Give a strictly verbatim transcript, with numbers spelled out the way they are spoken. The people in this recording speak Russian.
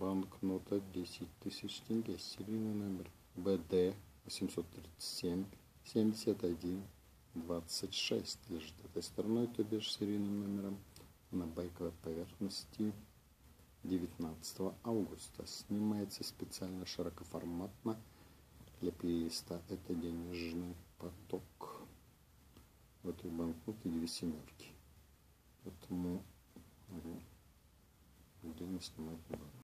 банкнота десять тысяч тенге, серийный номер бэ дэ восемьсот тридцать семь семьдесят один двадцать шесть, лежит этой стороной, то бишь серийным номером, на байковой поверхности девятнадцатого августа. Снимается специально широкоформатно для плейлиста. Это денежный поток. В этой банкноте две семерки. Поэтому отдельно снимать не буду.